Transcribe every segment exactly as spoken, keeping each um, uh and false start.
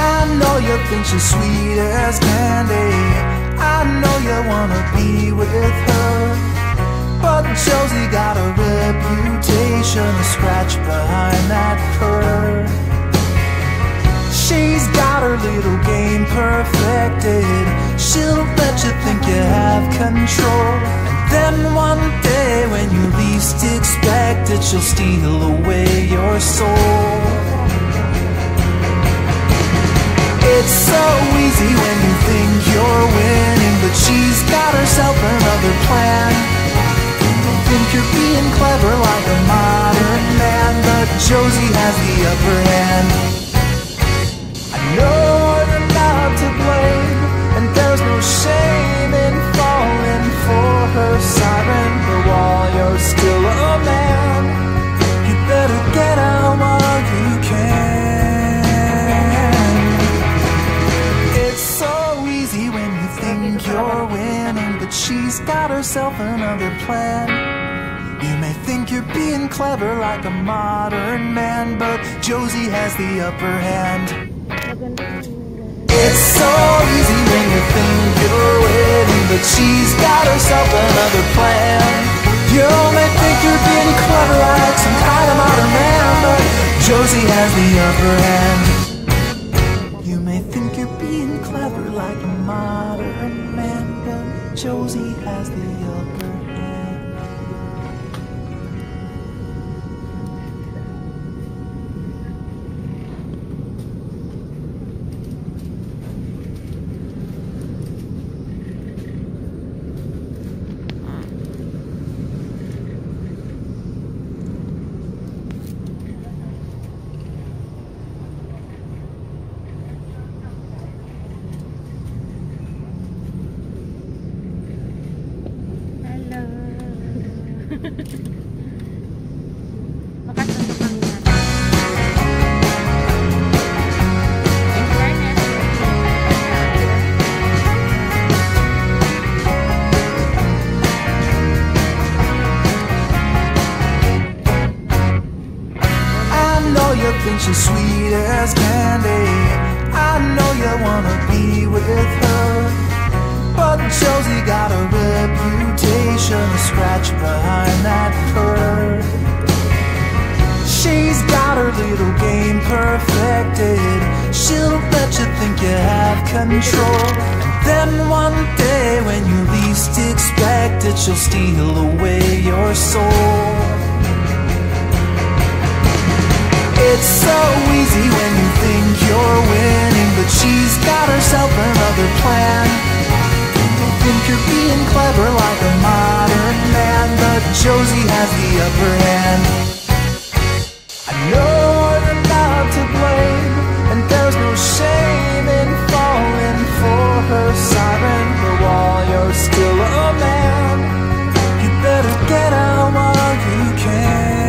I know you think she's sweet as candy, I know you wanna be with her, but Josie got a reputation to scratch behind that curve. She's got her little game perfected, she'll let you think you have control, and then one day when you least expect it, she'll steal away your soul. It's so easy when you think you're winning, but she's got herself another plan. You think you're being clever like a modern man, but Josie has the upper hand. I know you're not to blame, and there's no shame in falling for her siren, but while you're still a man, you better get out while you can. It's so easy when you think you're winning, but she's got herself another plan. You may think you're being clever like a modern man, but Josie has the upper hand. It's so easy when you think you're winning, but she's got herself another plan. You may think you're being clever like some kind of modern man, but Josie has the upper hand. You may think you're being clever like a modern man, but Josie has the upper hand. Think she's sweet as candy, I know you wanna be with her, but Josie got a reputation to scratch behind that curve. She's got her little game perfected, she'll let you think you have control, and then one day when you least expect it, she'll steal away your soul. It's so easy when you think you're winning, but she's got herself another plan. You think you're being clever like a modern man, but Josie has the upper hand. I know you're not to blame, and there's no shame in falling for her siren, but while you're still a man, you better get out while you can.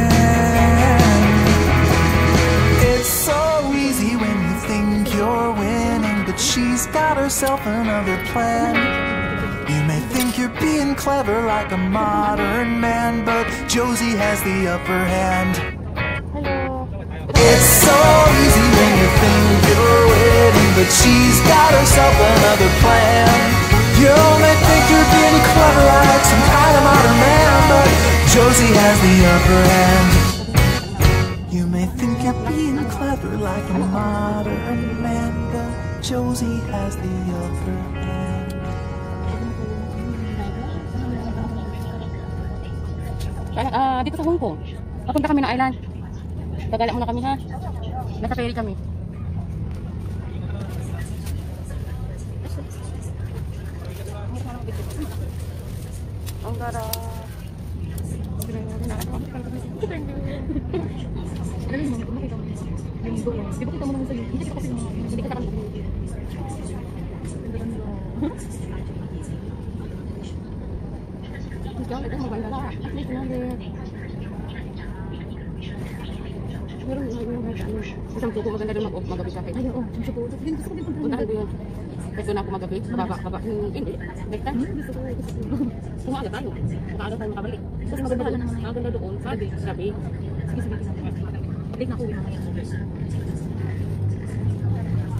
She's got herself another plan. You may think you're being clever like a modern man, but Josie has the upper hand. Hello. It's so easy when you think you're winning, but she's got herself another plan. You may think you're being clever like some kind of modern man, but Josie has the upper hand. You may think you're being clever like a modern man, but Josie has the upper hand. Ah, dito sa Hong Kong. Papunta kami ng island. Gagala muna kami ha. Nasa ferry kami. Ang gara. Di ba kita mo naman sa'yo? Hindi kita kasi hindi kita kami. Ikaw, ito maganda na. At least number. Meron, meron, isang tuko maganda rin mag-magabi sa akin. Ay, oo. Gusto ko. Puntahan ko yun. Kasi doon ako magabi. Bababa, bababa. Hindi. Next time. Gusto ko. Kumaga tayo. Makaagaw tayo makabalik. Kasi maganda na. Maganda doon. Sabi. Sabi. Sige, sige. Update na ako.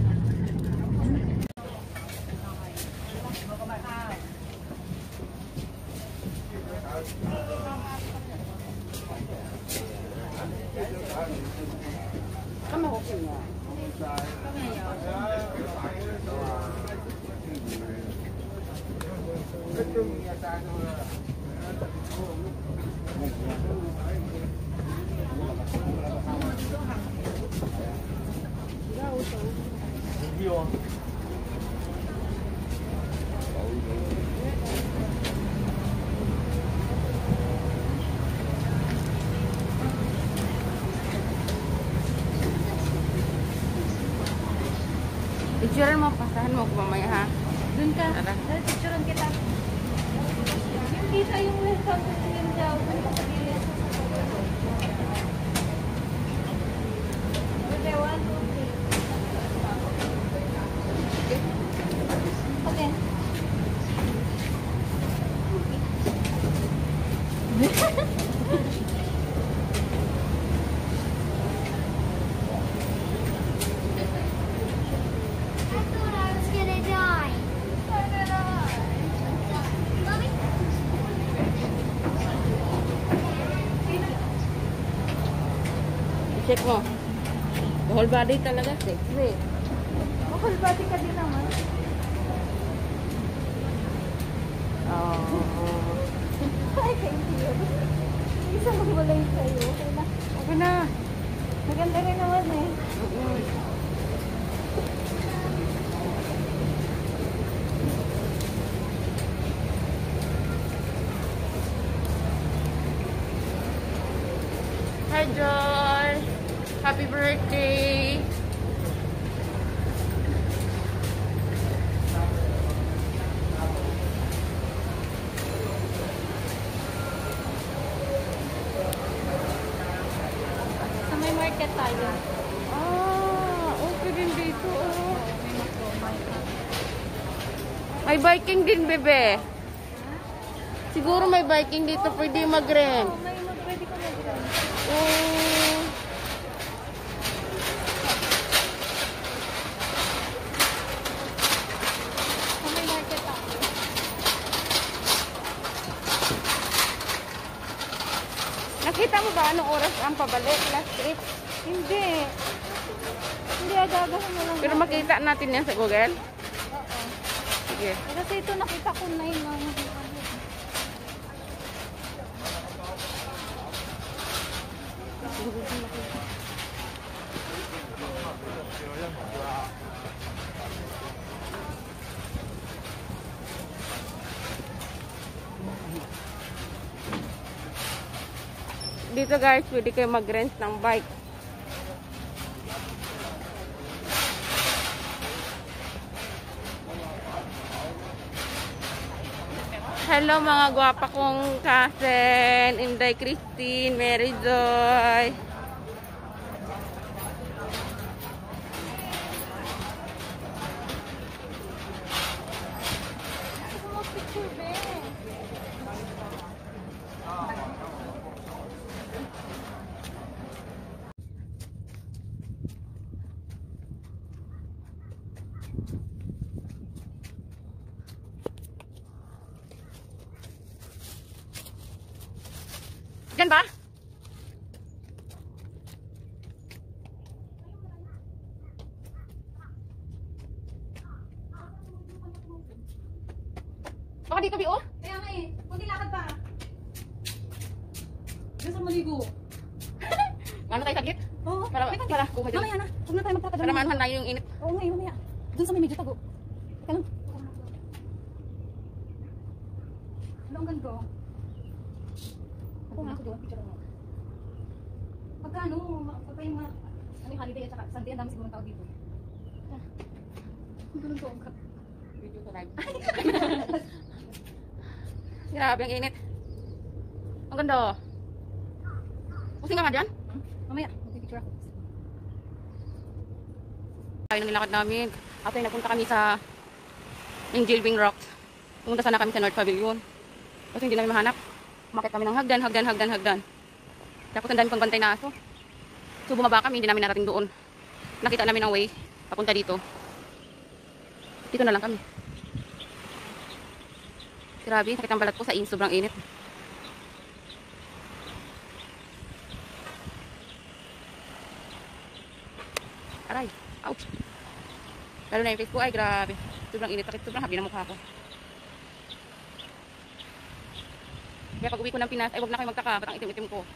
Picturean mo, pasahan mo ko mamaya ha. Dun ka. Tara. Dahil picturean kita. Yung kita yung welcome to Cheung Chau. Ano ka sa gilid? Okay, one, two, three. Okay. Check mo. Whole body talaga. Sexy. Whole body ka din naman. Oh. Ay, thank you. Isa magwalay sa'yo. Okay na. Okay na. Maganda rin naman eh. Mm-mm. Hi, Joy. Happy birthday. Sa may market tayo. Ah, okay din dito. Oh. May makro, market. May biking din, bebe. Siguro may biking dito. Pwede mag-rent. Oh, may mag pwede ko mag-rent. Oh. Sa may market tayo. Nakita mo ba anong oras ang pabalik? Last trip? Hindi. Hindi, agagahan mo lang. Pero natin. makita natin yan sa Google. Oo. Sige. Kasi ito nakita ko na yun. Ang... Dito guys, pwede kayo mag-rent ng bike. Hello mga gwapa kong cousin, Inday Christine, Mary Joy. Ito mo picture, be. Diyan ba? Baka dito, Bi, oh. Kaya nga eh, kunti lakad pa. Gusto maligo. Ano tayo saglit? Oo. Para, Teka, para, kuha dyan. mamaya na. Huwag na tayo magtakad. Para maanuhan tayo yung init. Oo nga eh, mamaya. Doon sa may medyo tago. Teka lang. Ano ang ganito? Ako nga ako doon, picture mo. Pagka ano, pagka yung mga, ano yung holiday at saka Sunday, ang dami siguro ng tao dito. Ang ganun to, ang kat. Video to live. Grabe ang init. Ang ganda, oh. Pusing ka nga dyan? Hmm? Mamaya, mag-picture ako. Tayo ng nilakad namin. After nagpunta kami sa Injilbing Rocks. Pumunta sana kami sa North Pavilion. Kasi hindi namin mahanap. Umakit kami ng hagdan, hagdan, hagdan, hagdan. Tapos ang dami pang bantay na aso. So bumaba kami, hindi namin narating doon. Nakita namin ang way, papunta dito. Dito na lang kami. Grabe, sakit ang balat ko sa in, sobrang init. Aray. Ouch. Lalo na yung face ko. Ay, grabe. Sobrang init. Takit. Sobrang habi na mukha ko. Kaya pag uwi ko ng Pinas, ay wag na kayo magtaka. Ba't ang itim-itim ko?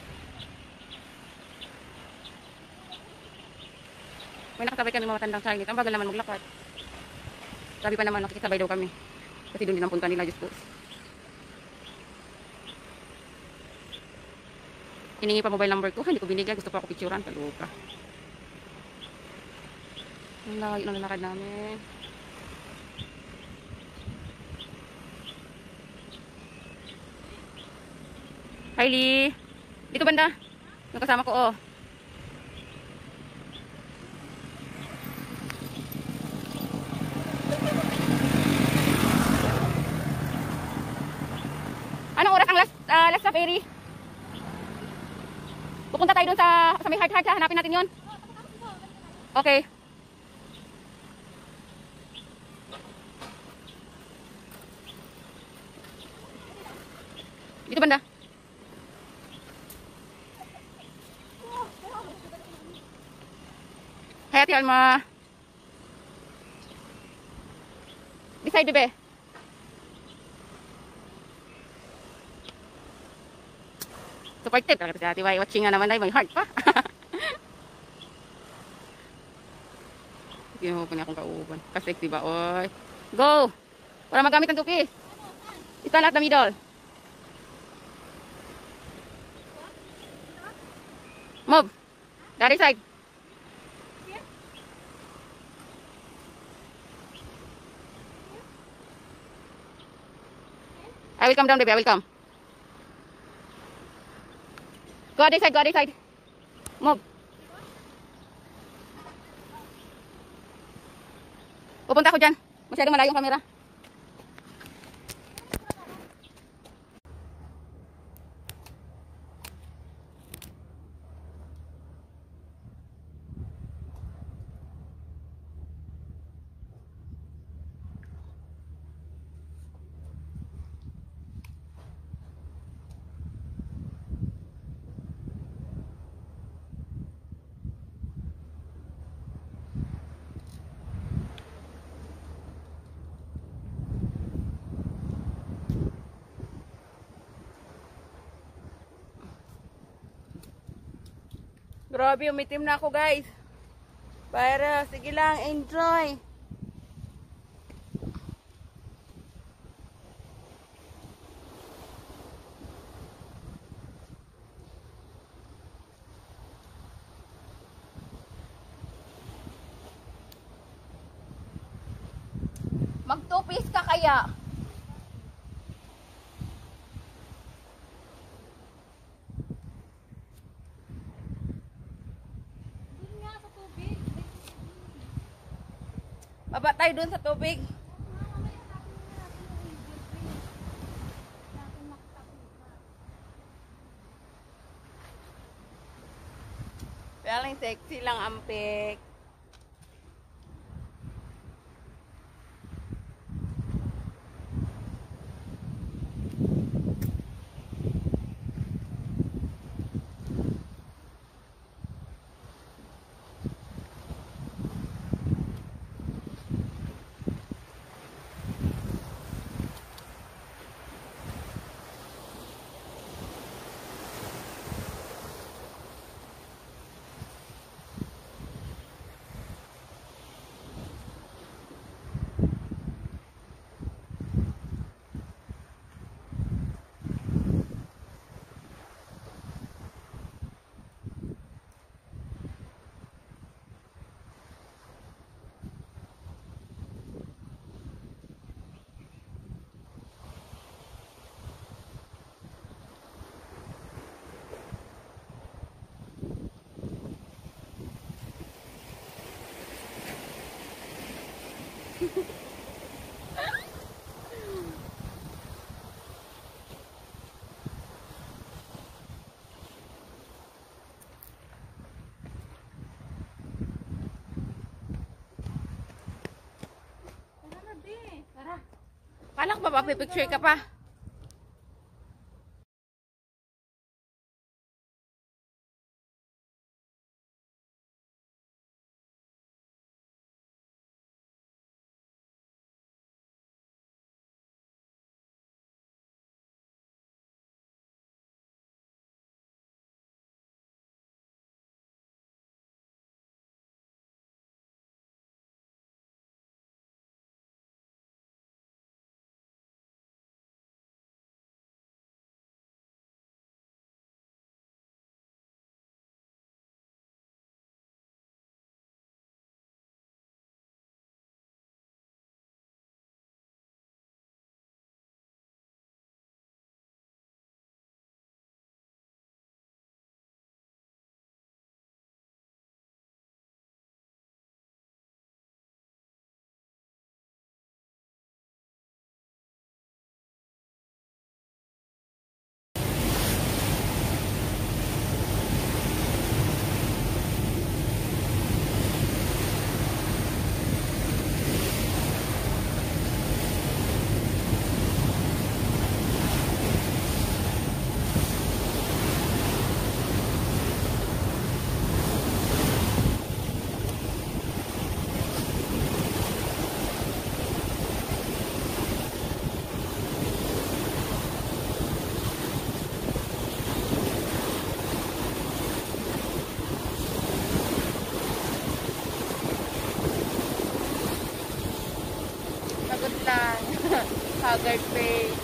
May nakasabay kami mga matandang Chinese. Ang bagal naman maglakad. Sabi pa naman, nakikisabay daw kami. Kasi doon din ang punta nila, Diyos ko. Hiningi pa mobile number ko. Hindi ko binigay. Gusto pa ako picturean. Kaluka. Ang layo ng lalakad namin. Hi, Lee. Dito banda. Yung kasama ko, oh. Anong oras ang last, uh, last na ferry? Pupunta tayo dun sa, sa may heart heart ha. Hanapin natin yon. Okay. Dito banda. Hayati Alma. Beside bebe. Supportive talaga si Ate Y. Watching nga naman ay may heart pa. Hindi mo po niya akong kauban. Kasi diba, oy. Go! Para magamit ang tupi. Stand at the middle. Move. The other side. I will come down, baby. I will come. Go other side, go other side. Move. Pupunta ako dyan. Masyadong malayo yung camera. Grabe, umitim na ako guys. Para, sige lang, enjoy. Magtupis ka kaya? Baba tayo dun sa tubig. Feeling sexy lang, ampik. Kala ko ba magpipicture ka pa? lang. Haggard face.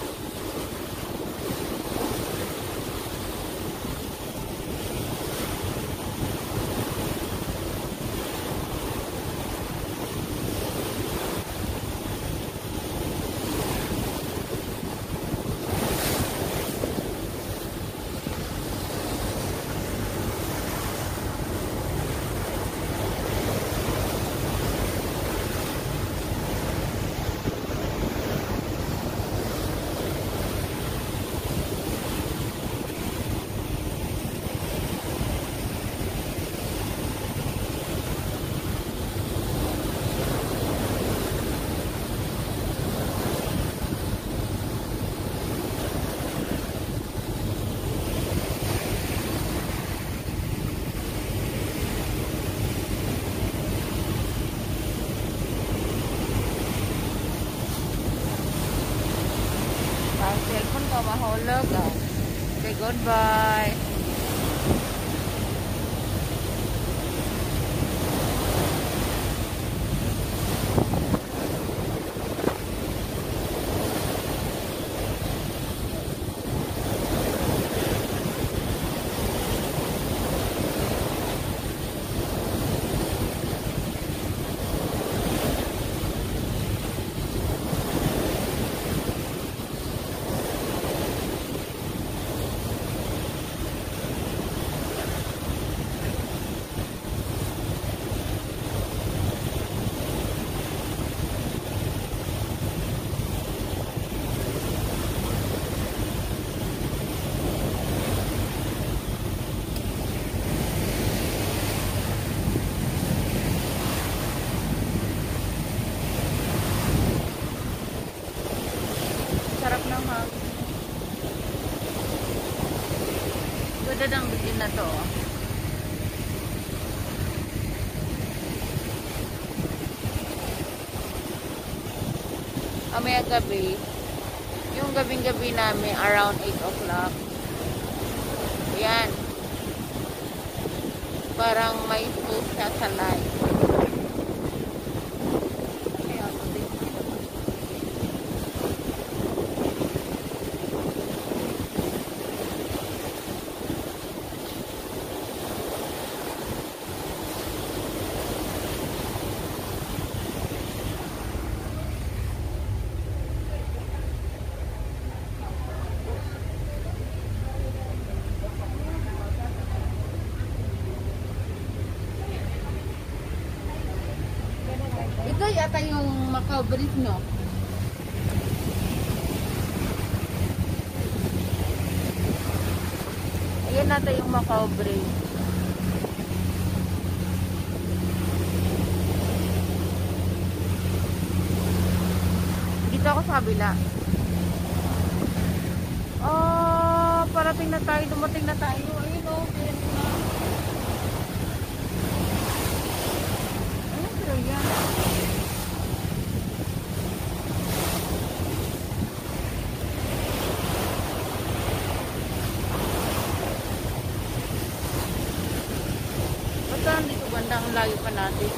Cellphone ko mahulog. Oh. Okay, goodbye. Sarap ng hang. Ganda ng bitin na to. Amaya gabi, yung gabing-gabi namin around eight o'clock. Ayan. Parang may post siya sa live. Ito yata yung Macau Bridge, no? Ayan nata yung Macau Bridge. Dito ako sa kabila. Oh, parating na tayo. Dumating na tayo. Ayun o. Ayun na. Ayun, pero yan. Dito banda ang layo pa natin.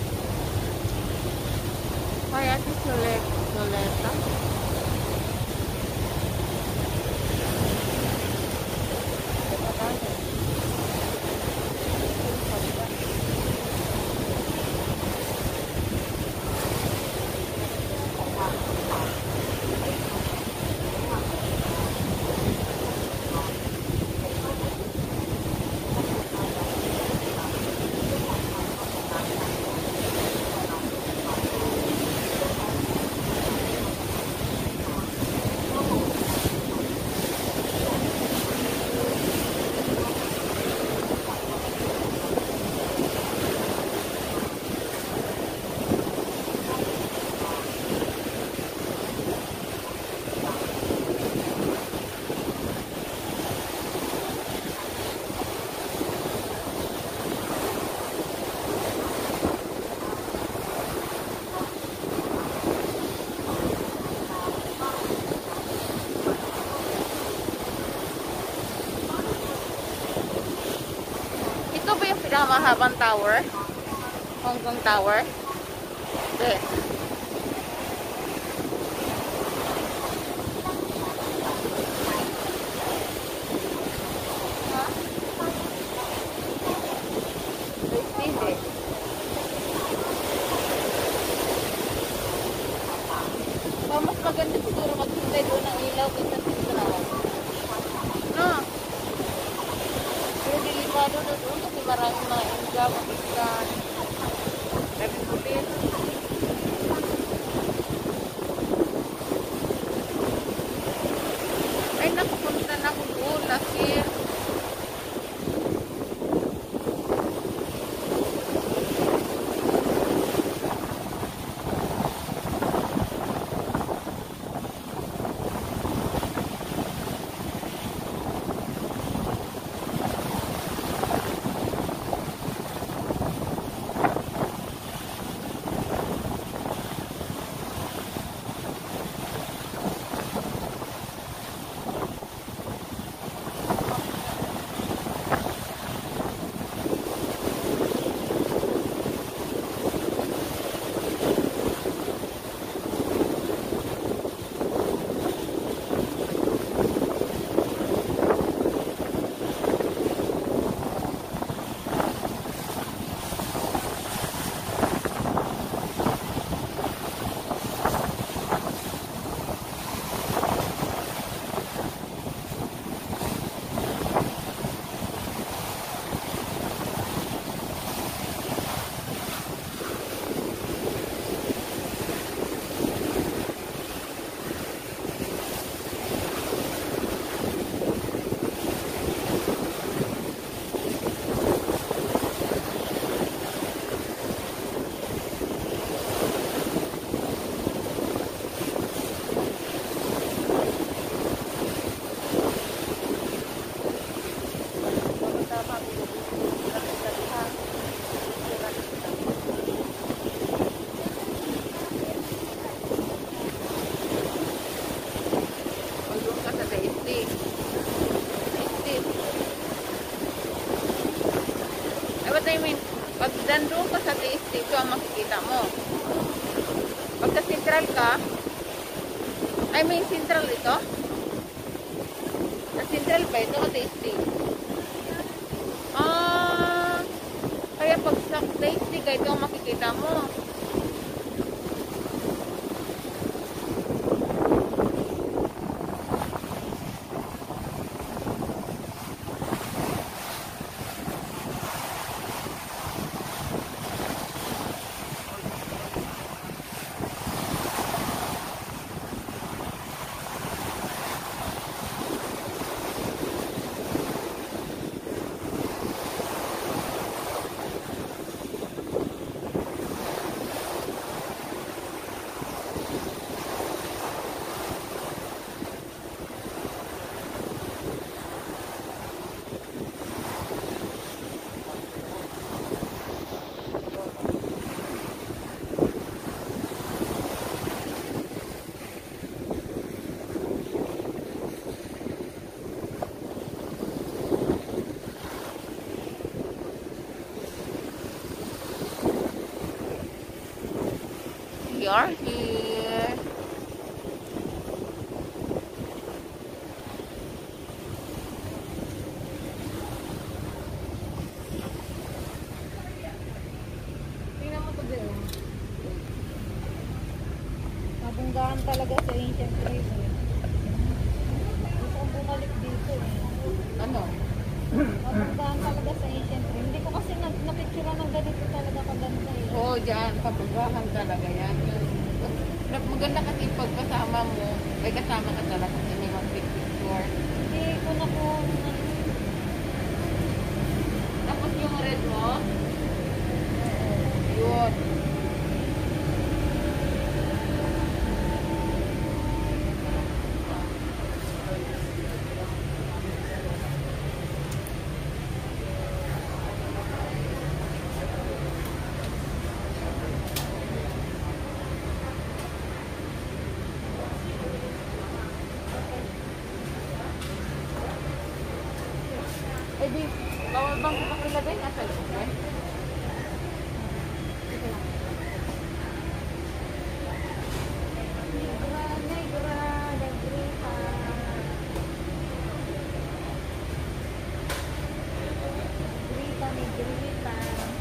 Kaya si Sulet Suleta. pinakamahabang tower. Hong Kong Tower. Okay. So, mas maganda siguro maghintay doon ng ilaw kaysa Central. No? Pero delikado na doon kasi maraming mga inga, mabigan. Daming pulis. Ay, nakapunta na ako doon last year. I mean, pag dandun ka sa T S T, ito ang makikita mo. Pagka central ka, I mean, central ito. Sa central pa ito o T S T. Ah, kaya pag sa T S T ka, ito ang makikita mo. We are here. Tingnan mo to din. Mabunggaan talaga sa ancient place. Gusto kong bumalik dito eh. Ano? Mabunggaan talaga sa ancient place. Hindi ko kasi napicture ng ganito talaga kaganda eh. Oo, oh, dyan. Pabunggahan talaga yan. Maganda kasi pagkasama mo, ay kasama ka talaga kasi may mag-picture. Hindi ko na po. Tapos yung red mo, yun. Eh di, Bawal bang ipakilagay? Nasa loob eh? Negra, negra, negrita. Negrita, negrita.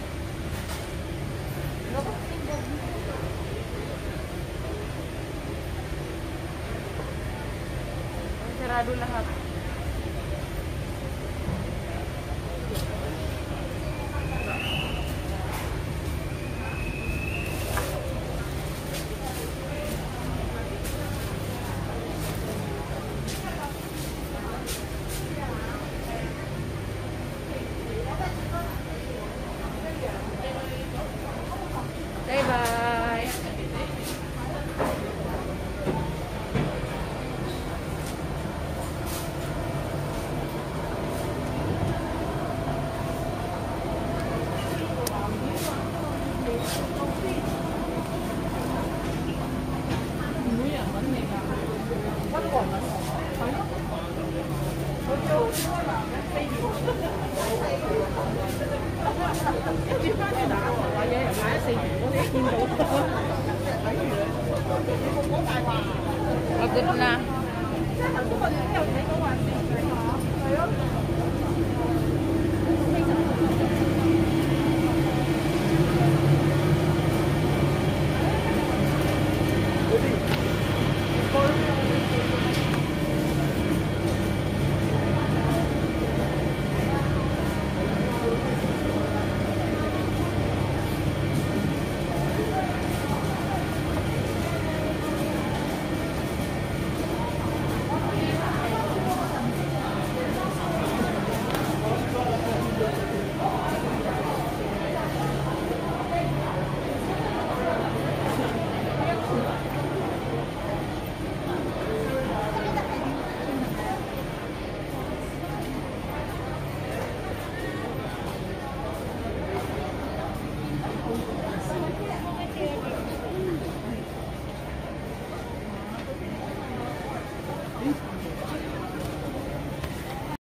Lobos tinggal. Sarado lahat. Bye-bye. Pagod na.